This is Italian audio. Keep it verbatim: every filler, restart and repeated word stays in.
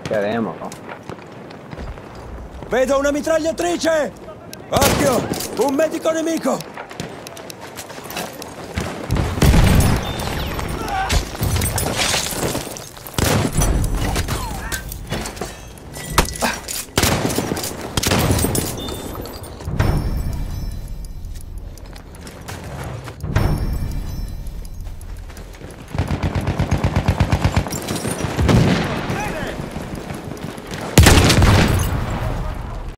Queremos. Vedo una mitragliatrice! Occhio! Un medico nemico!